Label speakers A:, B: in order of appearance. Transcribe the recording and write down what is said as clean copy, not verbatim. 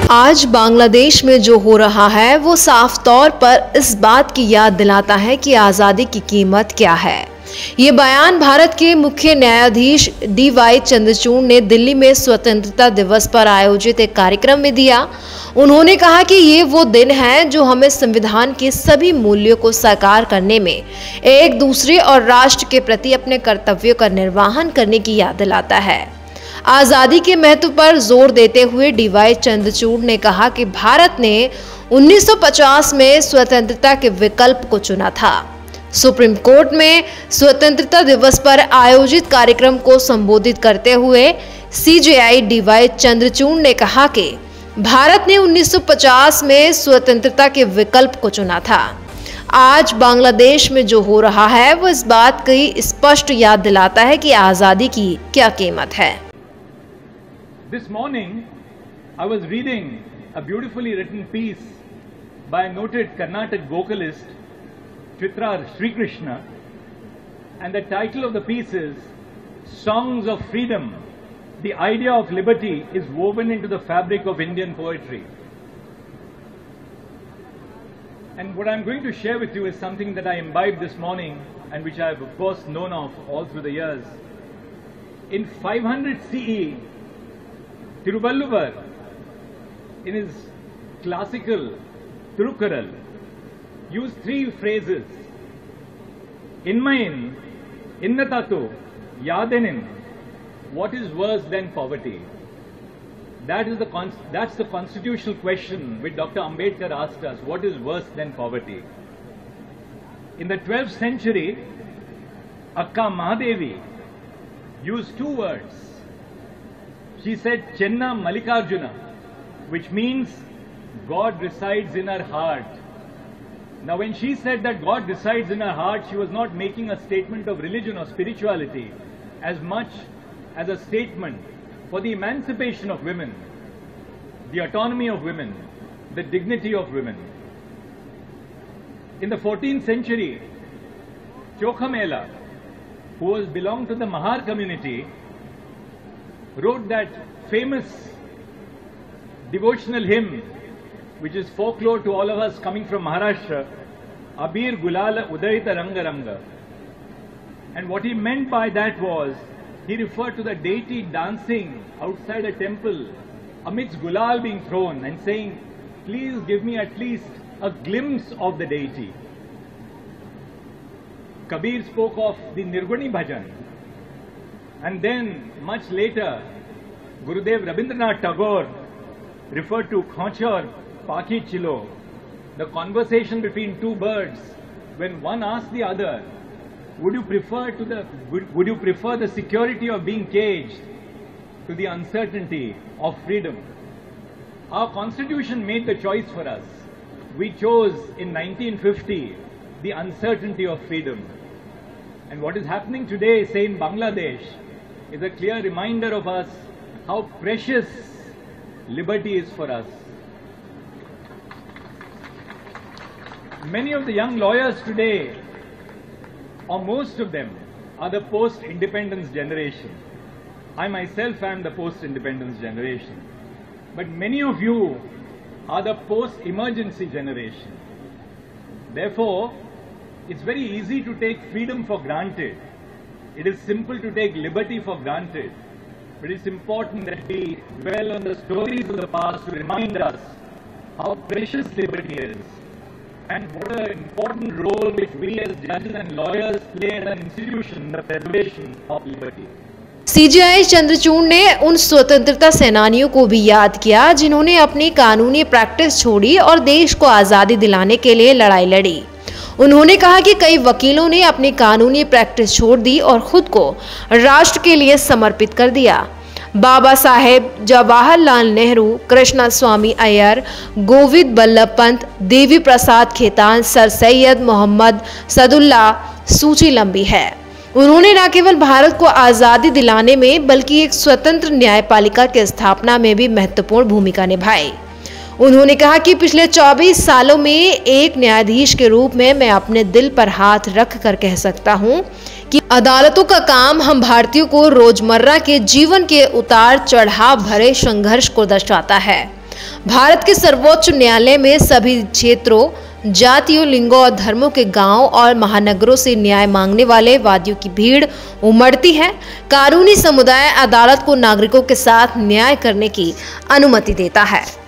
A: आज बांग्लादेश में जो हो रहा है वो साफ तौर पर इस बात की याद दिलाता है कि आज़ादी की कीमत क्या है। ये बयान भारत के मुख्य न्यायाधीश DY चंद्रचूड़ ने दिल्ली में स्वतंत्रता दिवस पर आयोजित एक कार्यक्रम में दिया। उन्होंने कहा कि ये वो दिन है जो हमें संविधान के सभी मूल्यों को साकार करने में एक दूसरे और राष्ट्र के प्रति अपने कर्तव्यों का निर्वहन करने की याद दिलाता है। आज़ादी के महत्व पर जोर देते हुए DY चंद्रचूड़ ने कहा कि भारत ने 1950 में स्वतंत्रता के विकल्प को चुना था। सुप्रीम कोर्ट में स्वतंत्रता दिवस पर आयोजित कार्यक्रम को संबोधित करते हुए CJI DY चंद्रचूड़ ने कहा कि भारत ने 1950 में स्वतंत्रता के विकल्प को चुना था। आज बांग्लादेश में जो हो रहा है वो इस बात की स्पष्ट याद दिलाता है कि आज़ादी की क्या कीमत है।
B: This morning, I was reading a beautifully written piece by a noted Carnatic vocalist, Chitra Sri Krishna, and the title of the piece is Songs of Freedom. The idea of liberty is woven into the fabric of Indian poetry. And what I'm going to share with you is something that I imbibed this morning and which I have of course known of all through the years. In 500 CE, Tiruvalluvar, in his classical Thirukkural, used three phrases: Inmayin, Innatatu, Yadenin. What is worse than poverty? That's the constitutional question which Dr. Ambedkar asked us. What is worse than poverty? In the 12th century, Akka Mahadevi used two words. She said Chenna Mallikarjuna, which means God resides in her heart. Now when she said that God resides in her heart, she was not making a statement of religion or spirituality as much as a statement for the emancipation of women, the autonomy of women, the dignity of women. In the 14th century, Chokhamela, who belonged to the Mahar community, wrote that famous devotional hymn, which is folklore to all of us coming from Maharashtra, Abir Gulala Udayita Ranga Ranga. And what he meant by that was, he referred to the deity dancing outside a temple amidst gulal being thrown and saying, please give me at least a glimpse of the deity. Kabir spoke of the Nirguni Bhajan. And then, much later, Gurudev Rabindranath Tagore referred to Khachar Paki Chilo, the conversation between two birds, when one asked the other, would you prefer the security of being caged to the uncertainty of freedom? Our constitution made the choice for us. We chose in 1950 the uncertainty of freedom. And what is happening today, say in Bangladesh, is a clear reminder of us how precious liberty is for us. Many of the young lawyers today, or most of them, are the post-independence generation. I myself am the post-independence generation. But many of you are the post-emergency generation. Therefore, it's very easy to take freedom for granted. It is simple to take liberty for granted. But it's important that we dwell on the stories of the past to remind us how precious liberty is, and what an important role which we as judges and lawyers play as an institution in the preservation of liberty.
A: CJI Chandrachud ने उन स्वतंत्रता सेनानियों को भी याद किया जिन्होंने अपनी कानूनी प्रैक्टिस छोड़ी और देश को आज़ादी दिलाने के लिए लड़ाई लड़ी। उन्होंने कहा कि कई वकीलों ने अपनी कानूनी प्रैक्टिस छोड़ दी और खुद को राष्ट्र के लिए समर्पित कर दिया। बाबा साहेब, जवाहरलाल नेहरू, कृष्णा स्वामी अय्यर, गोविंद बल्लभ पंत, देवी प्रसाद खेतान, सर सैयद मोहम्मद सदुल्ला, सूची लंबी है। उन्होंने न केवल भारत को आज़ादी दिलाने में बल्कि एक स्वतंत्र न्यायपालिका की स्थापना में भी महत्वपूर्ण भूमिका निभाई। उन्होंने कहा कि पिछले 24 सालों में एक न्यायाधीश के रूप में मैं अपने दिल पर हाथ रख कर कह सकता हूं कि अदालतों का काम हम भारतीयों को रोजमर्रा के जीवन के उतार चढ़ाव भरे संघर्ष को दर्शाता है। भारत के सर्वोच्च न्यायालय में सभी क्षेत्रों, जातियों, लिंगों और धर्मों के गांवों और महानगरों से न्याय मांगने वाले वादियों की भीड़ उमड़ती है। कानूनी समुदाय अदालत को नागरिकों के साथ न्याय करने की अनुमति देता है।